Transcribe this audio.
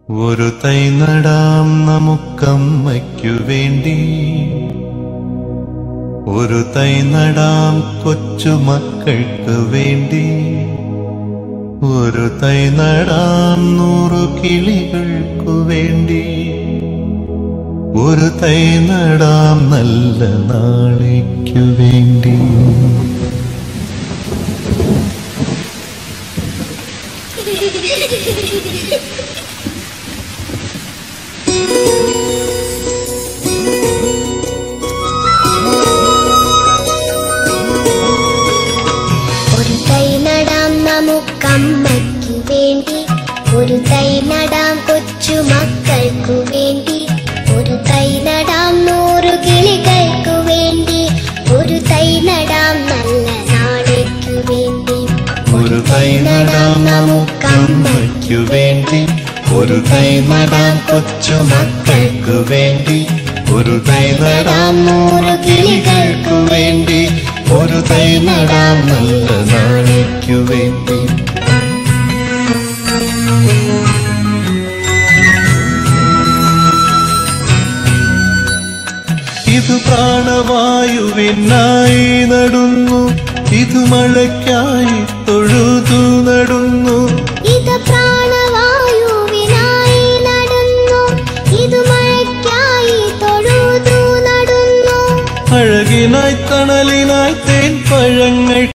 ഒരു തൈ നടാം നമുക്കമ്മയ്ക്കു വേണ്ടി, ഒരു തൈ നടാം കൊച്ചുമക്കൾക്ക് വേണ്ടി, ഒരു തൈ നടാം 100 കിളികൾക്കു വേണ്ടി, ഒരു തൈ നടാം നല്ല നാളേക്കു വേണ്ടി. ഒരു തൈ നടാം നമുക്കമ്മയ്ക്കു വേണ്ടി, ഒരു തൈ നടാം കൊച്ചുമക്കൾക്കു വേണ്ടി, ഒരു തൈ നടാം 100 കിളികൾക്കു വേണ്ടി, ഒരു തൈ നടാം നല്ല നാളേക്കു വേണ്ടി. ഒരു തൈ നടാം നമുക്കമ്മയ്ക്കു വേണ്ടി, ഒരു തൈ നടാം കൊച്ചുമക്കൾക്കു വേണ്ടി, ഒരു തൈ നടാം 100 കിളികൾക്കു വേണ്ടി, ഒരു തൈ നടാം നല്ല നാളേക്കു വേണ്ടി. ഇത് പ്രാണവായുവിനായി നടുന്നു, ഇത് മഴയ്ക്കായി തൊഴുതു നടുന്നു, ഇത് പ്രാണവായുവിനായി നടുന്നു, ഇത് മഴയ്ക്കായി തൊഴുതു നടുന്നു, അഴകിനായി തണലിനായി തേൻ പഴങ്ങൾ